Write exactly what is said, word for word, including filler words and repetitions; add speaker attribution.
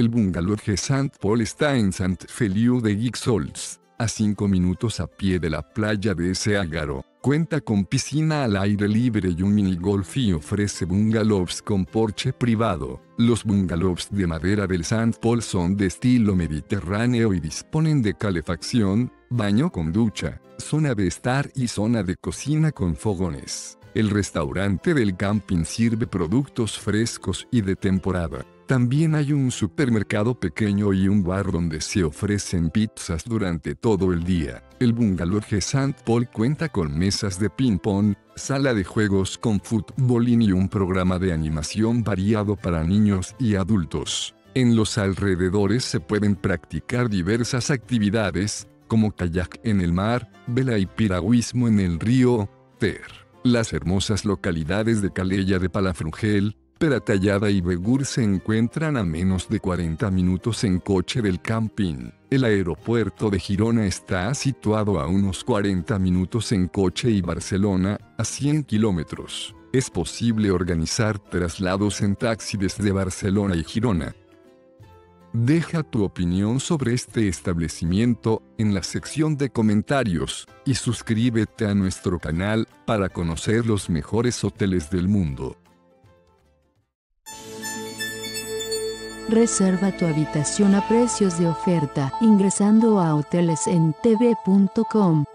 Speaker 1: El bungalow de Saint Paul está en Saint-Feliu de Guixols, a cinco minutos a pie de la playa de Seagaro. Cuenta con piscina al aire libre y un minigolf y ofrece bungalows con porche privado. Los bungalows de madera del Saint Paul son de estilo mediterráneo y disponen de calefacción, baño con ducha, zona de estar y zona de cocina con fogones. El restaurante del camping sirve productos frescos y de temporada. También hay un supermercado pequeño y un bar donde se ofrecen pizzas durante todo el día. El bungalow de Saint Paul cuenta con mesas de ping-pong, sala de juegos con futbolín y un programa de animación variado para niños y adultos. En los alrededores se pueden practicar diversas actividades, como kayak en el mar, vela y piragüismo en el río Ter. Las hermosas localidades de Calella de Palafrugell, Peratallada y Begur se encuentran a menos de cuarenta minutos en coche del camping. El aeropuerto de Girona está situado a unos cuarenta minutos en coche y Barcelona, a cien kilómetros. Es posible organizar traslados en taxi desde Barcelona y Girona. Deja tu opinión sobre este establecimiento en la sección de comentarios y suscríbete a nuestro canal para conocer los mejores hoteles del mundo.
Speaker 2: Reserva tu habitación a precios de oferta ingresando a hoteles en t v punto com.